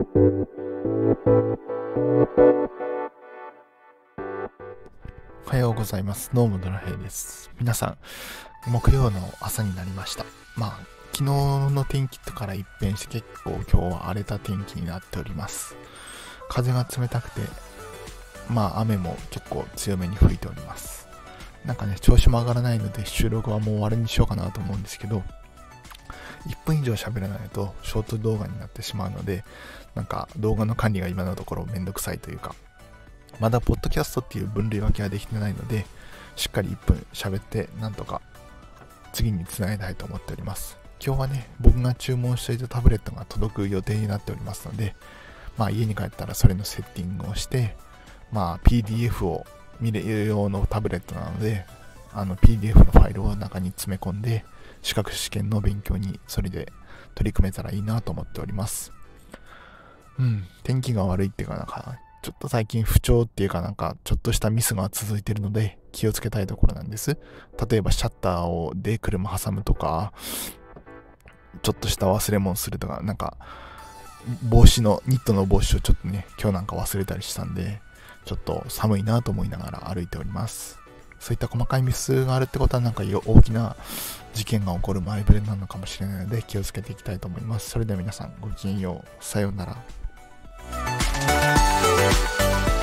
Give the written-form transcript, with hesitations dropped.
おはようございます。どうもドラヘイです。皆さん、木曜の朝になりました。昨日の天気から一変して結構今日は荒れた天気になっております。風が冷たくて、雨も結構強めに吹いております。調子も上がらないので収録はもう終わりにしようかなと思うんですけど、1分以上喋らないとショート動画になってしまうので、動画の管理が今のところめんどくさいというか、まだポッドキャストっていう分類分けはできてないので、しっかり1分喋ってなんとか次につなげたいと思っております。今日はね、僕が注文していたタブレットが届く予定になっておりますので、家に帰ったらそれのセッティングをして、PDF を見れる用のタブレットなので、PDF のファイルを中に詰め込んで、資格試験の勉強にそれで取り組めたらいいなと思っております。天気が悪いっていうかちょっと最近不調っていうかちょっとしたミスが続いているので気をつけたいところなんです。例えばシャッターで車挟むとか、ちょっとした忘れ物するとか、ニットの帽子をちょっとね、今日忘れたりしたんで、ちょっと寒いなと思いながら歩いております。そういった細かいミスがあるってことは大きな事件が起こる前触れなのかもしれないので気をつけていきたいと思います。それでは皆さんごきげんよう。さようなら。